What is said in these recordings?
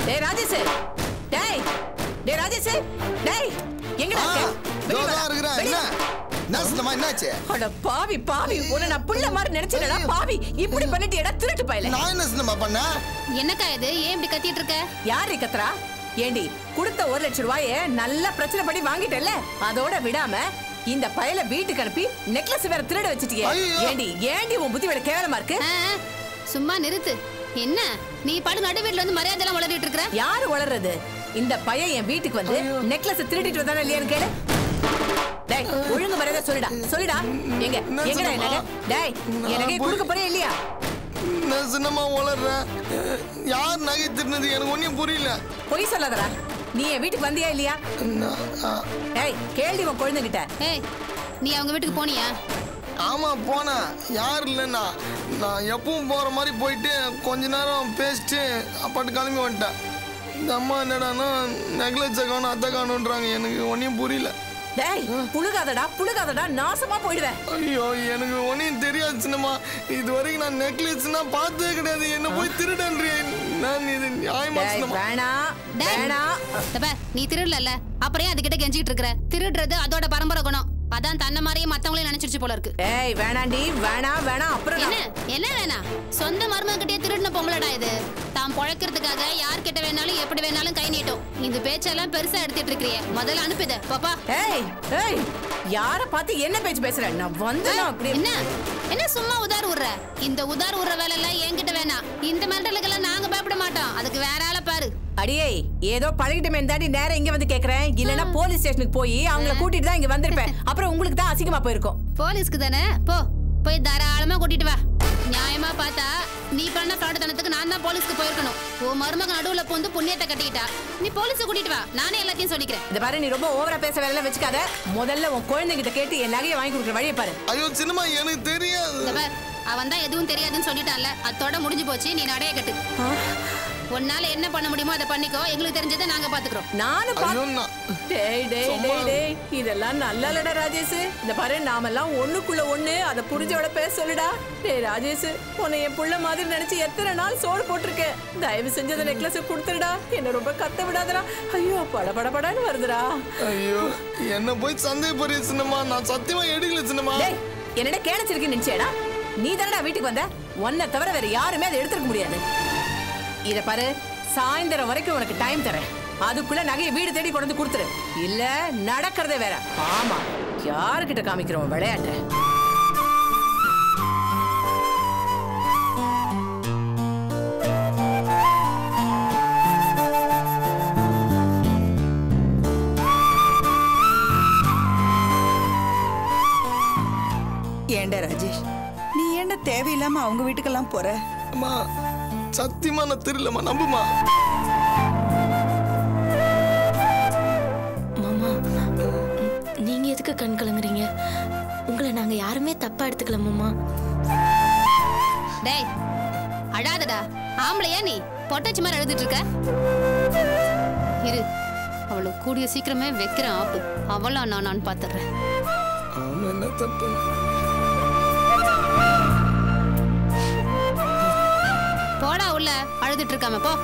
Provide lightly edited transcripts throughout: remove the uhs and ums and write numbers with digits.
டேய் ராஜேஷ், டேய் டேய் ராஜேஷ், டேய் எங்கடா இருக்க? தோதா இருக்கற என்ன? நாஸ்லமா என்னாச்சு? அட பாவி பாவி, உன்னை நான் புள்ள மாதிரி நினைச்சேடா பாவி. இப்படி பண்ணிட்டியடா திருட்டு பயலே. நான் என்ன சின்னமா பண்ண? என்னக்கா இது? ஏன் இப்படி கத்திட்டு இருக்க? யாரு கத்துறா? ஏண்டி கொடுத்த 1 லட்சம் ரூபாயை நல்லா பிரச்சனை பண்ணி வாங்கிட்டல்ல, அதோட விடாம இந்த பயல வீட்டுக்கு அனுப்பி நெக்லஸ் வேற திருட வச்சிட்டியே. ஏண்டி ஏண்டி உன் புத்தி வேற கேவலமா இருக்கு? சும்மா நிறுத்து. என்ன நீ பாடு நடு வீட்ல வந்து மரியாதை எல்லாம் வளரிட்டு இருக்கற? யாரு வளர்றது? இந்த பையன் என் வீட்டுக்கு வந்து நெக்லஸ் திருடிட்டு வந்தானே இல்லையான்னு கேளு. டேய் ஒழுங்கு மரியாதை சொல்லுடா சொல்லுடா. எங்க எங்கடா நகை? டேய் எனக்கு கொடுக்க போறே இல்லையா? நான் சின்னமா வளர்றேன். யார் நகை திருடுனது எனக்கு ஒண்ணும் புரியல. பொய் சொல்லாதடா. நீ என் வீட்டுக்கு வந்தியா இல்லையா? டேய் கேள்வி உன் குழந்தைகிட்ட. ஏய் நீ அவங்க வீட்டுக்கு போனியா? ஆமா போனேன். யார் இல்லைன்னா நான் எப்பவும் போற மாதிரி போயிட்டு கொஞ்ச நேரம் பேசிட்டு அப்பாட்டு கிளம்பி வந்துட்டேன். இந்த அம்மா என்னடான்னா நெக்லஸ் காணும் அத்தை காணுன்றாங்க. எனக்கு ஒன்றும் புரியல. டேய் புழுகாதடா புழுகாதடா, நாசமா போயிடுவேன். ஐயோ எனக்கு ஒன்றும் தெரியாது சின்னம்மா. இது வரைக்கும் நான் நெக்லஸ்னா பார்த்ததே கிடையாது. என்ன போய் திருடன்றேன் நான். இது நியாயமா சின்னம்மா? வேணாம் வேணாம். நீ திருடல அப்புறம் அதுகிட்ட கெஞ்சிட்டு இருக்கற? திருடுறது அதோட பரம்பரை குணம். அதான் தன்ன மாதிரியே மத்தவங்களையும் நினைச்சிருச்சு போல இருக்கு. ஏய் வேணாண்டி வேணாம் வேணாம். அப்புறம் என்ன வேணாம்? சொந்த மருமகிட்டே திருடின பொம்பளடா இது. தான் பொழைக்கிறதுக்காக யார்கிட்ட வேணாலும் எப்படி வேணாலும் கை நீட்டும். இந்த பேச்செல்லாம் பெருசா எடுத்துட்டு இருக்கறியே, முதல்ல அனுப்பித பாப்பா. ஏய் ஏய் யார பார்த்து என்ன பேச்சு பேசுற? நான் வந்தேனா அப்படி என்ன சும்மா உதார் உர்ற? இந்த உதார் உர்ற வேலை எல்லாம் என்கிட்ட வேணாம். இந்த மெண்டலுக்கெல்லாம் நாங்க பயப்பட மாட்டோம். அதுக்கு வேற ஆளை பாரு. அடியே ஏதோ பழகிட்டமே தாண்டி நேரம் இங்க வந்து கேக்குறேன். இல்லனா போலீஸ் ஸ்டேஷனுக்கு போய் அவங்கள கூட்டிட்டு தான் இங்க வந்திருப்பேன். அப்புறம் உங்களுக்கு தான் அசிங்கமா போயிருக்கும். போலீஸ்க்கு தானே போய் தாராளமா கூட்டிட்டு வா. நியாயமா பார்த்தா நீ பண்ண ஃப்ராடுத்தனத்துக்கு நான் தான் போலீஸ்க்கு போயிருக்கணும். உன் மருமக நடுவுல போந்து புண்ணியத்தை கட்டிக்கிட்டா. நீ போலீஸை கூட்டிட்டு வா, நானே எல்லாத்தையும் சொல்லிக்கிறேன். இந்த பாரு நீ ரொம்ப ஓவரா பேச வேலை வச்சுக்காத. முதல்ல உன் குழந்தைகிட்ட கேட்டு என் நகையை வாங்கி கொடுக்குற வழியை பாரு. ஐயோ சின்னம்மா எனக்கு தெரியாது. அவன் தான் எதுவும் தெரியாதுன்னு சொல்லிட்டான்ல, அதோட முடிஞ்சு போச்சு. நீ நடைய கட்டு. உன்னால என்ன பண்ண முடியுமோ அதை பண்ணிக்கோ. எங்களுக்கு தெரிஞ்சதை நாங்க பாத்துக்கிறோம். இதெல்லாம் நல்லா இல்லடா ராஜேஷ். இந்த பாரு நாமெல்லாம் ஒண்ணுக்குள்ள ஒண்ணு, அதை புரிஞ்சோட பேச சொல்லுடா. டேய் ராஜேஷ், உன்னை என் புள்ள மாதிரி நினைச்சு எத்தனை நாள் சோறு போட்டிருக்கேன். தயவு செஞ்சு அந்த நெக்லஸ் கொடுத்துடா. என்ன ரொம்ப கத்த விடாதடா. ஐயோ படபடன்னு வருதுடா. ஐயோ என்ன போய் சந்தேகப்படுற சின்னம்மா. நான் சத்தியமா எடுக்கல சின்னம்மா. டேய் என்னடா கேணச்சிருக்கேன்னு நினைச்சேடா? நீ தானடா வீட்டுக்கு வந்த. உன்னை தவிர வேற யாருமே அதை எடுத்துக்க முடியாது. இத பாரு, சாயந்தரம் வரைக்கும் உனக்கு டைம் தரேன். அதுக்குள்ள நகையை வீடு தேடி கொண்டு வந்து கொடுத்துரு. இல்ல நடக்கிறதே வேற. ஆமா யாருக்கிட்ட காமிக்கிறோம் விளையாட்டு? ஏண்டா ராஜேஷ், நீ ஏண்டா தேவையில்லாம அவங்க வீட்டுக்கெல்லாம் போற? அம்மா சத்தியமா நான் தெரியலம்மா, நம்புமா. மாமா நீங்க எதுக்கு கண் கலங்குறீங்க? உங்களை நாங்க யாருமே தப்பா எடுத்துக்கல மாமா. டேய் அழாதடா. ஆம்பளையா நீ? பொட்டாச்சி மாதிரி எழுதிட்டு இருக்க. இரு, அவளை கூடிய சீக்கிரமே வைக்கிற ஆப்பு. அவளா நான் பாத்துறேன். என்ன தப்பு? போடா உள்ள, அழுதுட்டு இருக்காம போ.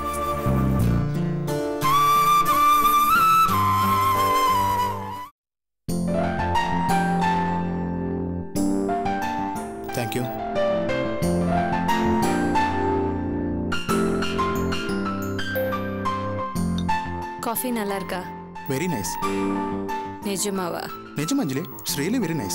Thank you. காஃபி நல்லா இருக்கா? Very nice. நிஜமாவா? நிஜமா Anjali, it's really very nice.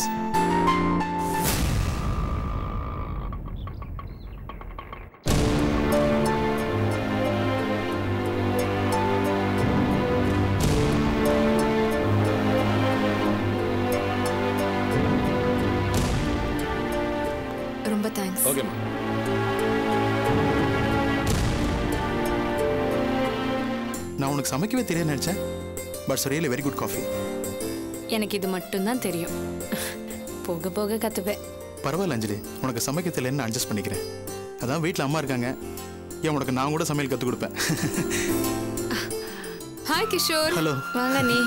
ரொம்ப தேங்க்ஸ். ஓகேம்மா. நான் உனக்கு சமைக்கவே தெரியாது நினைச்சேன். But it's really very good coffee. எனக்கு இது மட்டும் தான் தெரியும். போக போக கத்துப்பேன். பரவாயில்ல அஞ்சலி, உனக்கு சமைக்க தெரியலன்னு அட்ஜஸ்ட் பண்ணிக்கிறேன். அதான் வீட்டில் அம்மா இருக்காங்க. ஏன் உனக்கு நான் கூட சமையல் கற்றுக் கொடுப்பேன். ஹாய் கிஷோர். ஹலோ. வாங்க நீ.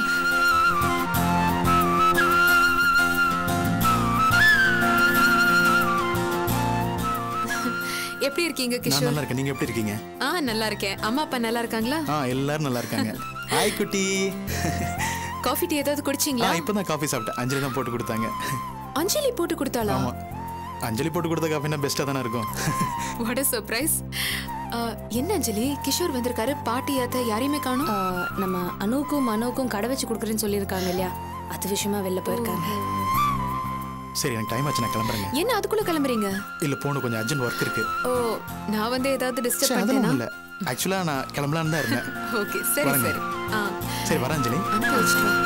எப்படி இருக்கீங்க நான் கிஷோர்? நல்லா இருக்கேன். நீங்க எப்படி இருக்கீங்க? நல்லா இருக்கேன். அம்மா அப்பா நல்லா இருக்காங்களா? எல்லாரும் நல்லா இருக்காங்க. ஹாய் குட்டி. காஃபி டீ ஏதாவது குடிச்சீங்களா? இப்பதான் காஃபி சாப்பிட்டேன். அஞ்சலி தான் போட்டு கொடுத்தாங்க. அஞ்சலி போட்டு கொடுத்தாளா? ஆமா, அஞ்சலி போட்டு கொடுத்த காஃபினா பெஸ்டா தானே இருக்கும். What a surprise. என்ன அஞ்சலி, கிஷோர் வந்திருக்காரு, பாட்டி அத்தை யாரையுமே காணோம். நம்ம அனுவுக்கும் மனோவுக்கும் கடை வச்சு கொடுக்குறேன்னு சொல்லியிருக்காங்க இல்லையா, அது விஷயமா வெளில போயிருக்காங்க. சரி, எனக்கு டைம் ஆச்சு, நான் கிளம்புறேங்க. என்ன அதுக்குள்ள கிளம்புறீங்க? இல்ல, போன கொஞ்சம் அர்ஜென்ட் ஒர்க் இருக்கு. ஓ, நான் வந்து ஏதாவது டிஸ்டர்ப் அதெல்லாம் பண்ணேனா? இல்ல, ஆக்சுவலா நான் கிளம்பலான்னு தான் இருந்தேன். ஓகே, சரி வரேங்க. சரி. சரி, வரேன் அஞ்சலி. அனுப்பி வச்சிட்டு வா.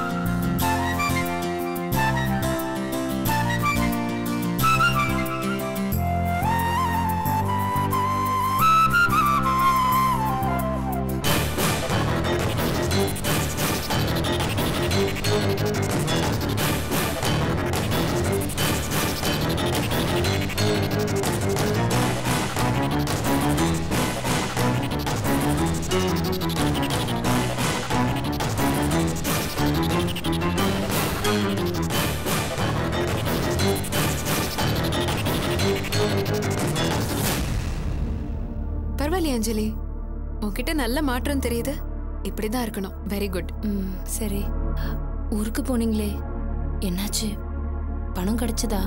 பரவாயில்லையா அஞ்சலி, உன்கிட்ட நல்ல மாற்றம் தெரியுது. இப்படிதான் இருக்கணும். Very good. சரி, ஊருக்கு போனீங்களே, என்னாச்சு? பணம் கிடைச்சதா?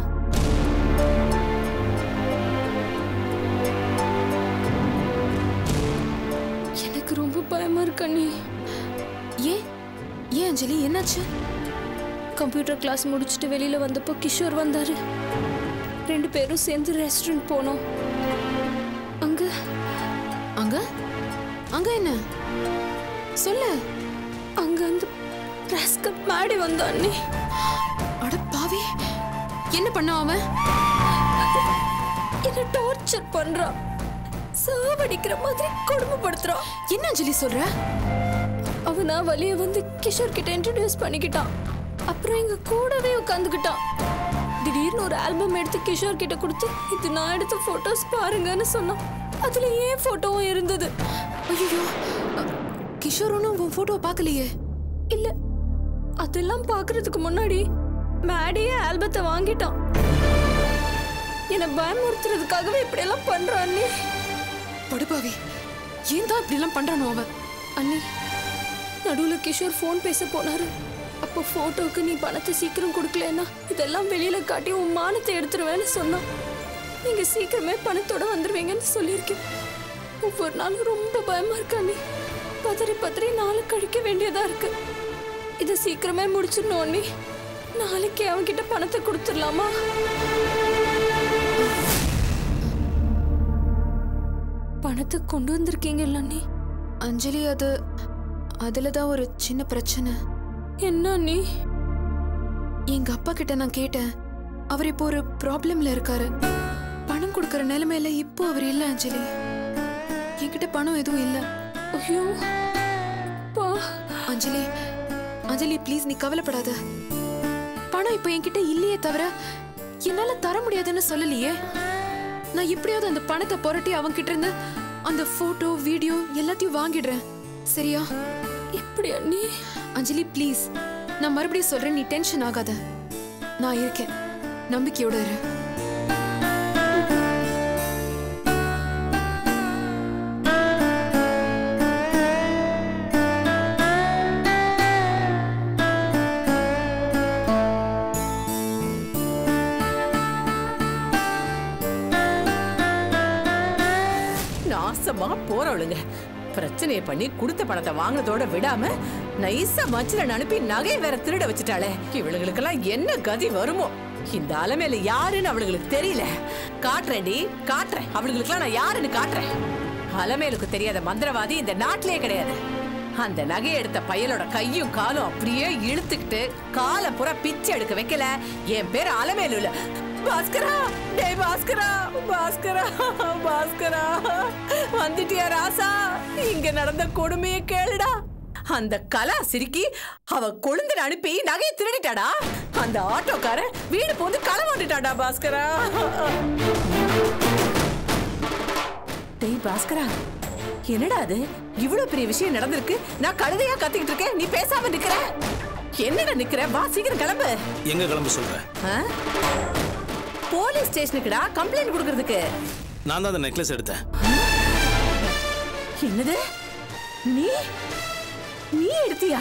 எனக்கு ரொம்ப பயமா இருக்கு அண்ணி. ஏன் ஏன் அஞ்சலி, என்னாச்சு? கம்ப்யூட்டர் கிளாஸ் முடிச்சுட்டு வெளியில வந்தப்போ கிஷோர் வந்தாரு. 2 பேரும் சேர்ந்து ரெஸ்டாரண்ட் போனோம். அங்க அங்க அங்க என்ன சொல்லு. அங்க அந்த ராஸ்கல் மாடி வந்தான் அண்ணி. அட பாவி, என்ன பண்ண அவன்? என்ன டார்ச்சர் பண்றான், சாவடிக்கிற மாதிரி கொடுமைப்படுத்துறான். என்ன அஞ்சலி சொல்ற? அவனா வழிய வந்து கிஷோர் கிட்ட இன்ட்ரோடியூஸ் பண்ணிக்கிட்டான். அப்புறம் எங்க கூடவே உட்காந்துக்கிட்டான். திடீர்னு ஒரு ஆல்பம் எடுத்து கிஷோர் கிட்ட கொடுத்து, இது நான் எடுத்த போட்டோஸ் பாருங்கன்னு சொன்னான். அதுல ஏன் போட்டோவும் இருந்தது. ஐயோ, கிஷோர் ஒன்னும் உன் போட்டோ பார்க்கலையே? இல்ல, அதெல்லாம் பாக்குறதுக்கு முன்னாடி மேடியே ஆல்பத்தை வாங்கிட்டான். என்ன பயமுறுத்துறதுக்காகவே இப்படி எல்லாம் பண்றான் அண்ணி. படுபாவி, ஏன் தான் இப்படி எல்லாம் பண்றானோ அவன்? அண்ணி, நடுவுல கிஷோர் போன் பேச போனாரு. அப்போ போட்டோக்கு நீ பணத்தை சீக்கிரம் கொடுக்கலன்னா இதெல்லாம் வெளியில காட்டி உன் மானத்தை எடுத்துருவேன்னு சொன்னான். நீங்க சீக்கிரமே பணத்தோட வந்துருவீங்கன்னு சொல்லியிருக்கேன். ஒவ்வொரு நாளும் ரொம்ப பயமா இருக்கு அண்ணி. பதறி பதறி நாளை கழிக்க வேண்டியதா இருக்கு. இதை சீக்கிரமே முடிச்சிடணும் அண்ணி. நாளைக்கு அவன்கிட்ட பணத்தை கொடுத்துடலாமா? பணத்தை கொண்டு வந்திருக்கீங்கல்ல அண்ணி? அஞ்சலி, அதுலதான் ஒரு சின்ன பிரச்சனை. என்ன அண்ணி? எங்க அப்பா கிட்ட நான் கேட்டேன். அவர் இப்போ ஒரு ப்ராப்ளம்ல இருக்காரு. பணம் கொடுக்கற நிலைமையில இப்போ அவர் இல்ல அஞ்சலி. என்கிட்ட பணம் எதுவும் இல்ல. ஐயோ பா. அஞ்சலி, அஞ்சலி ப்ளீஸ், நீ கவலைப்படாத. பணம் இப்போ என்கிட்ட இல்லையே தவிர என்னால தர முடியாதுன்னு சொல்லலையே. நான் எப்படியாவது அந்த பணத்தை புரட்டி அவங்க கிட்ட இருந்து அந்த போட்டோ வீடியோ எல்லாத்தையும் வாங்கிடுறேன். சரியா? எப்படி அண்ணி? அஞ்சலி ப்ளீஸ், நான் மறுபடியும் சொல்றேன், நீ டென்ஷன் ஆகாத. நான் இருக்கேன், நம்பிக்கையோட இரு. நாசமா போறவளுங்க பிரச்சனையை பண்ணி கொடுத்த பணத்தை வாங்கினதோட விடாம நைசா மச்சில அனுப்பி நகை வேற திருட வச்சுட்டாளே. இவளுகளுக்கெல்லாம் என்ன கதி வருமோ? இந்த அலமேல யாருன்னு அவளுங்களுக்கு தெரியல. காட்டுறேன்டி, காட்டுறேன். அவளுகளுக்கெல்லாம் நான் யாருன்னு காட்டுறேன். அலமேலுக்கு தெரியாத மந்திரவாதி இந்த நாட்டிலே கிடையாது. அந்த நகையை எடுத்த பையலோட கையும் காலும் அப்படியே இழுத்துக்கிட்டு காலை புற பிச்சை எடுக்க வைக்கல. என் பேர் அலமேலு இல்ல. பாஸ்கரா, டேய் பாஸ்கரா, பாஸ்கரா, பாஸ்கரா, வந்துட்டியா ராசா? இங்க நடந்த கொடுமையை கேளுடா. அந்த கலா சிரிக்கி அவ கொழுந்து அனுப்பி நகையை திருடிட்டாடா. அந்த ஆட்டோக்கார வீடு போந்து களை ஓட்டிட்டாடா பாஸ்கரா. டேய் பாஸ்கரா, என்னடா அது? இவ்வளவு பெரிய விஷயம் நடந்திருக்கு. நான் கழுதையா கத்திக்கிட்டு இருக்கேன், நீ பேசாம நிக்கிற. என்னடா நிக்கிற? வா சீக்கிரம் கிளம்பு. எங்க கிளம்பு சொல்ற? போலீஸ் ஸ்டேஷனுக்குடா, கம்ப்ளைண்ட் கொடுக்கறதுக்கு. நான் தான் அந்த நெக்லஸ் எடுத்தேன். என்னது? நீ நீ எடுத்தியா?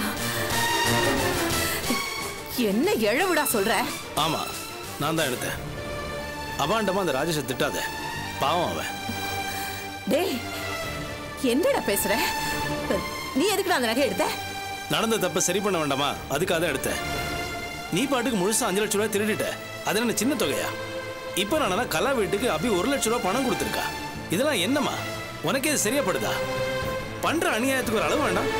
என்ன எழவுடா சொல்ற? ஆமா, நான் தான் எடுத்தேன். அபாண்டமா அந்த ராஜேஷை திட்டாத, பாவம் அவன். டேய், என்னடா பேசுற? நீ எதுக்குடா அந்த நகை எடுத்த? நடந்த தப்ப சரி பண்ண வேண்டாமா, அதுக்காக தான் எடுத்தேன். நீ பாட்டுக்கு முழுசா 5 லட்சம் ரூபாய் திருடிட்ட. அது என்ன சின்ன தொகையா? இப்ப நான் கலா வீட்டுக்கு அபி 1 லட்சம் ரூபாய் பணம் கொடுத்துருக்கா. இதெல்லாம் என்னமா? உனக்கே இது சரியாப்படுதா? பண்ற அநியாயத்துக்கு ஒரு அளவு வேண்டாம்?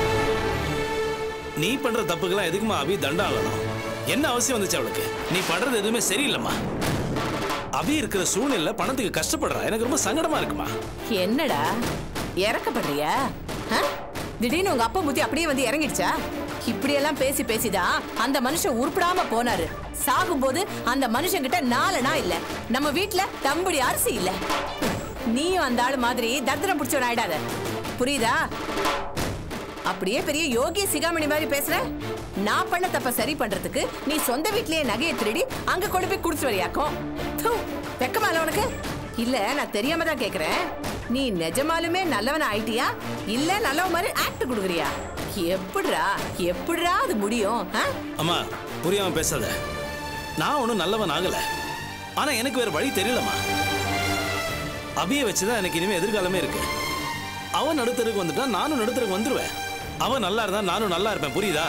நீ பண்ற தப்புக்கெல்லாம் எதுக்குமா அபி தண்டம் ஆகணும்? என்ன அவசியம் வந்துச்சு அவளுக்கு? நீ பண்றது எதுவுமே சரியில்லைம்மா. அபி இருக்கிற சூழ்நிலை பணத்துக்கு கஷ்டப்படுறா. எனக்கு ரொம்ப சங்கடமா இருக்குமா. என்னடா இறக்கப்படுறியா? திடீர்னு உங்க அப்பா புத்தி அப்படியே வந்து இறங்கிடுச்சா? இப்படியெல்லாம் பேசி பேசிதான் அந்த மனுஷன் உருப்படாம போனாரு. சாகும்போது அந்த மனுஷன் கிட்ட 4 நாள் இல்ல. நம்ம வீட்டுல தம்புடி அரிசி இல்ல. நீயும் அந்த ஆளு மாதிரி தத்திரம் பிடிச்சவன் ஆயிடாத, புரியுதா? அப்படியே பெரிய யோகிய சிகாமணி மாதிரி பேசுற. நான் பண்ண தப்ப சரி பண்றதுக்கு நீ சொந்த வீட்லயே நகையை திருடி அங்க கொண்டு போய் குடிச்சு வரியாக்கும். வெக்கமா இல்ல உனக்கு? இல்ல, நான் தெரியாம தான் கேக்குறேன். நீ நிஜமாலுமே நல்லவன ஆயிட்டியா இல்ல நல்லவ மாதிரி ஆக்ட் குடுக்குறியா? எப்படிடா அது முடியும்? அம்மா, புரியாம பேசாத. நான் ஒன்னும் நல்லவன் ஆகல. ஆனா எனக்கு வேற வழி தெரியலம்மா. அபியை வச்சுதான் எனக்கு இனிமே எதிர்காலமே இருக்கு. அவன் நடுத்தருக்கு வந்துட்டா நானும் நடுத்தருக்கு வந்துருவேன். அவன் நல்லா இருந்தா நானும் நல்லா இருப்பேன், புரியுதா?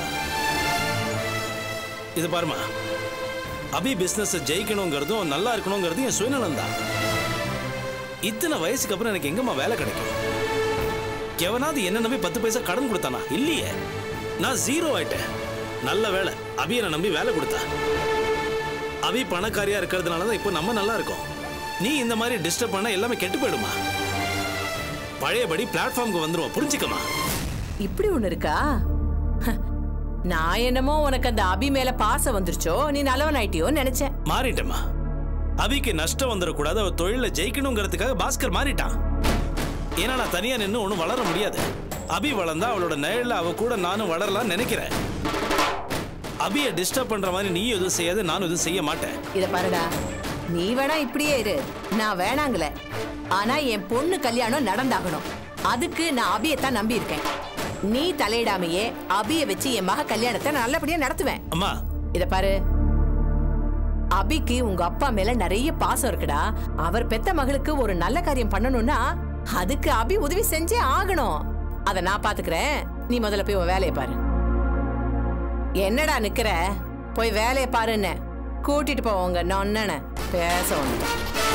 இது பாருமா, அபி பிசினஸ் ஜெயிக்கணுங்கிறதும் நல்லா இருக்கணுங்கிறதும் என் சுயநலம் தான். இத்தனை வயசுக்கு அப்புறம் எனக்கு எங்கம்மா வேலை கிடைக்கும்? எவனாவது என்ன நம்பி 10 பைசா கடன் கொடுத்தானா? இல்லையே, நான் 0 ஆயிட்டேன். நல்ல வேலை, அபியை நான் நம்பி வேலை கொடுத்தா. அபி பணக்காரியா இருக்கிறதுனாலதான் இப்போ நம்ம நல்லா இருக்கோம். நீ இந்த மாதிரி டிஸ்டர்ப் பண்ண எல்லாமே கெட்டு போயிடுமா. பழையபடி பிளாட்ஃபார்முக்கு வந்துருவோம், புரிஞ்சுக்கமா. இப்படி ஒண்ணு இருக்கா? நான் என்னமோ உனக்கு அந்த அபி மேல பாசம் வந்துருச்சோ, நீ நல்லவன் ஆயிட்டியோன்னு நினைச்சேன். மாறிட்டேம்மா. அபிக்கு நஷ்டம் வந்துடக்கூடாது, அவ தொழில ஜெயிக்கணுங்கிறதுக்காக பாஸ்கர் மாறிட்டான். ஏன்னா நான் தனியா நின்று ஒன்றும் வளர முடியாது. அபி வளர்ந்தா அவளோட நிழல்ல அவ கூட நானும் வளரலாம்னு நினைக்கிறேன். அபியை டிஸ்டர்ப் பண்ற மாதிரி நீ எதுவும் செய்யாது, நானும் எதுவும் செய்ய மாட்டேன். இத பாருடா, நீ வேணா இப்படியே இரு, நான் வேணாங்கல. ஆனா என் பொண்ணு கல்யாணம் நடந்தாகணும். அதுக்கு நான் அபியத்தான் நம்பி இருக்கேன். நீ தலையிடாமையே அபிய வச்சு என் மக கல்யாணத்தை நல்லபடியா நடத்துவேன். அம்மா, இத பாரு, அபிக்கு உங்க அப்பா மேல நிறைய பாசம் இருக்குடா. அவர் பெத்த மகளுக்கு ஒரு நல்ல காரியம் பண்ணணும்னா அதுக்கு அபி உதவி செஞ்சே ஆகணும். அத நான் பாத்துக்கிறேன். நீ முதல்ல போய் உன் வேலையை பாரு. என்னடா நிக்கிற? போய் வேலையை பாருன்னு கூட்டிட்டு போவோங்க. நொன்ன பேச ஒண்ணு.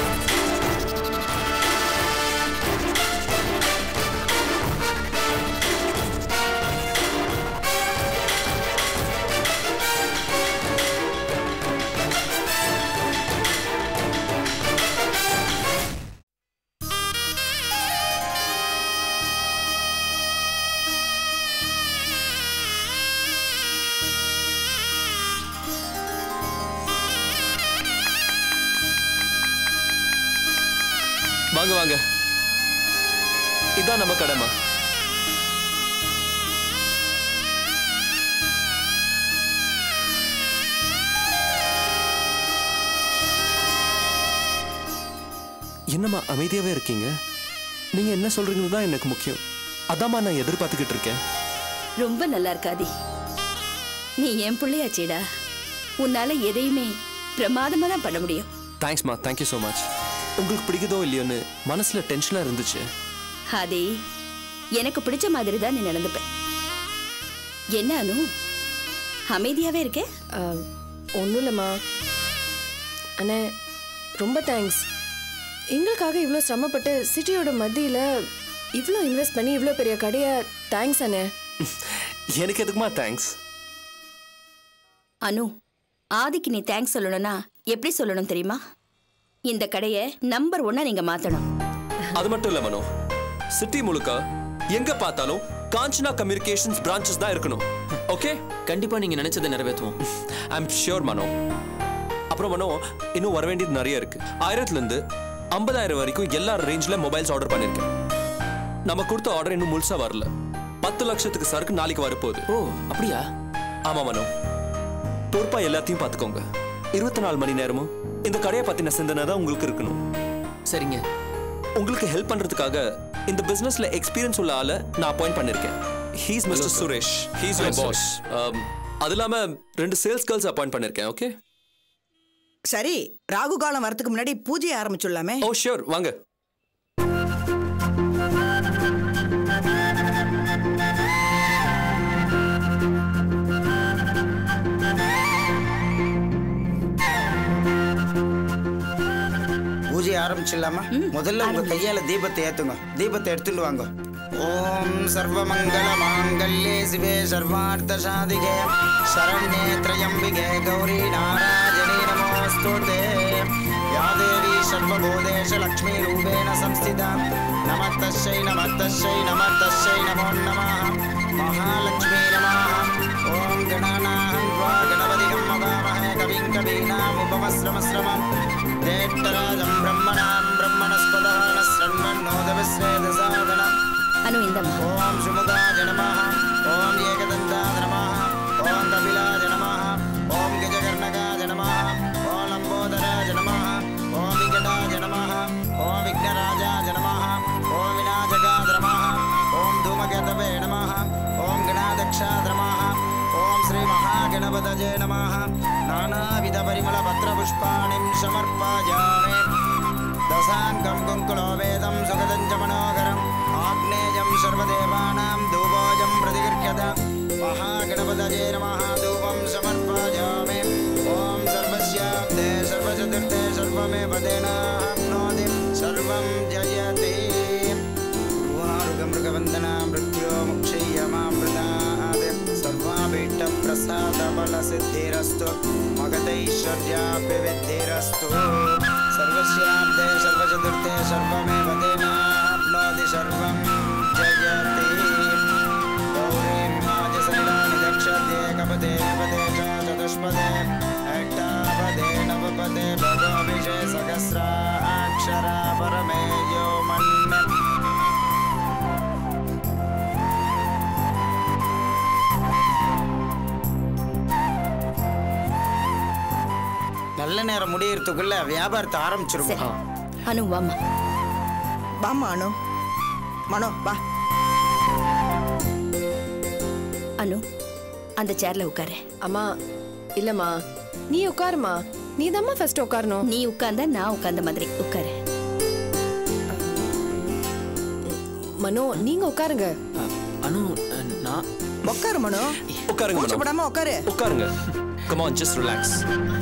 வாங்க வாங்க, இதான் நம்ம கடமை. என்னம்மா அமைதியாவே இருக்கீங்க? நீங்க என்ன சொல்றீங்கன்னு தான் எனக்கு முக்கியம். அதாம்மா நான் எதிர்பார்த்துக்கிட்டு இருக்கேன். ரொம்ப நல்லா இருக்காதி. நீ என் பிள்ளையாச்சேடா. உன்னால எதையுமே பிரமாதமா தான் பண்ண முடியும். தேங்க்ஸ்மா, தேங்க்யூ ஸோ மச். உங்களுக்கு பிடிக்குதோ இல்லையோன்னு மனசுல டென்ஷனா இருந்துச்சு. அதே எனக்கு பிடிச்ச மாதிரி தான் நீ நடந்துப்ப. என்ன அனு, அமைதியாவே இருக்கே? ஒன்றும் இல்லைம்மா. அண்ணே, ரொம்ப தேங்க்ஸ். எங்களுக்காக இவ்வளோ சிரமப்பட்டு சிட்டியோட மத்தியில் இவ்வளோ இன்வெஸ்ட் பண்ணி இவ்வளோ பெரிய கடையை. தேங்க்ஸ் அண்ணே. எனக்கு எதுக்குமா தேங்க்ஸ்? அனு, ஆதிக்கு நீ தேங்க்ஸ் சொல்லணும்னா எப்படி சொல்லணும் தெரியுமா? இந்த கடையை நம்பர் 1 நீங்க மாத்தணும். அது மட்டும் இல்ல மனோ, சிட்டி முழுக்க எங்க பார்த்தாலும் காஞ்சனா கம்யூனிகேஷன்ஸ் பிரான்ச்சஸ் தான் இருக்கணும். ஓகே, கண்டிப்பா நீங்க நினைச்சதை நிறைவேற்றுவோம். ஐ அம் ஷூர் மனோ. அப்புறம் மனோ, இன்னும் வர வேண்டியது நிறைய இருக்கு. 1000ல இருந்து 50,000 வரைக்கும் எல்லா ரேஞ்ச்ல மொபைல்ஸ் ஆர்டர் பண்ணிருக்கேன். நம்ம கொடுத்த ஆர்டர் இன்னும் முழுசா வரல. 10 லட்சத்துக்கு சரக்கு நாளைக்கு வரப்போகுது. ஓ அப்படியா? ஆமா மனோ, பொறுப்பா எல்லாத்தையும் பார்த்துக்கோங்க. 24 மணி நேரமும் இந்த கடையை பத்தின சிந்தனை தான் உங்களுக்கு இருக்கணும். சரிங்க, உங்களுக்கு ஹெல்ப் பண்றதுக்காக இந்த பிசினஸ்ல எக்ஸ்பீரியன்ஸ் உள்ள ஆளை நான் அப்பாயிண்ட் பண்ணிருக்கேன். He is mister Suresh. He is your boss. அது இல்லாம 2 சேல்ஸ் கேர்ள்ஸ் அப்பாயிண்ட் பண்ணிருக்கேன். ஓகே சரி, ராகு காலம் வரதுக்கு முன்னாடி பூஜையை ஆரம்பிச்சுடலாமே. ஓ ஷூர், வாங்க. பூஜை ஆரம்பிச்சிடலாமா? முதல்ல உங்க கையால தீபத்தை ஏத்துங்க. தீபத்தை எடுத்துட்டு வாங்க. ஓம் சர்வமங்கள மாங்கல்யே சிவே சர்வார்த்த சாதிகே சரண்யே த்ரயம்பிகே கௌரி நாராயணி நமோஸ்துதே. யா தேவி சர்வபூதேஷ லக்ஷ்மீ ரூபேண சம்ஸ்திதா. நமஸ்தஸ்யை நமஸ்தஸ்யை நமஸ்தஸ்யை நமோ நமः. மகாலக்ஷ்மீ நமः. ஓம் கணநாஹம் த்வா கணபதிகம் மகாமஹே கவிம் கவீனாம் உபமஸ்ரமஸ்ரமம். தேட்டராஜம் பிரம்மணாம் பிரம்மணஸ்பதः நஸ்ரண்மன்னோதவிஸ்ரேதசாதனம். அனு இந்தம்மா. ஓம் சுமுகாய நமः. ஓம் ஏகதந்தாய நமः. ஓம் கபிலாய நமः. ஓம் கஜகர்ணகாய நமः. ஓம் லம்போதராய நமः. ஓம் விகடாய நமः. ஓம் விக்னராஜாய நமः. ஓம் விநாயகாய நமः. ஓம் தூமகேதவே நமः. ஓம் கணாதக்ஷாய நமः. ஓம் ஸ்ரீ மகாகணபதயே நமः. நானாவித பரிமள பத்ர புஷ்பாணிம் சமர்ப்பயாமி. दशाङ्गं कुङ्कुलो वेदं सुगतं च मनोहरम् आग्नेयं सर्वदेवानां धूपोऽयं प्रतिगृह्यत. महागणपतये नमः. धूपं समर्पयामि. ॐ सर्वस्याब्दे सर्वचतुर्थे सर्वमेव तेनाप्नोति सर्वं जयति. मृगवन्दना मृत्यो मुक्षय्यमामृतात् सर्वाभीष्टप्रसादबलसिद्धिरस्तु मगधैश्वर्याभिवृद्धिरस्तु. सर्वस्याब्दे सर्वचतुर्थे सर्वमेव तेनाप्नोति सर्वं जयति. गौरीमाजसलिलानि दक्षते कपदे पदे च चतुष्पदे अष्टापदे नवपदे भगोभिषे सहस्राक्षरा परमे यो मन्मे. நல்ல நேரம் முடியறதுக்குள்ள வியாபாரத்தை ஆரம்பிச்சிருவோம். அனு வாமா. வாமா அனு. மனோ வா. அனு அந்த சேர்ல உட்காரு. அம்மா இல்லம்மா, நீ உட்காருமா. நீ தாம்மா ஃபர்ஸ்ட் உட்காரணும். நீ உட்கார்ந்தா நான் உட்கார்ந்த மாதிரி உட்காரு. மனோ நீங்க உட்காருங்க. அனு நான் உட்காரு மனோ. உட்காருங்க. கூச்சப்படாம உட்காரு. உட்காருங்க. Come on, just relax.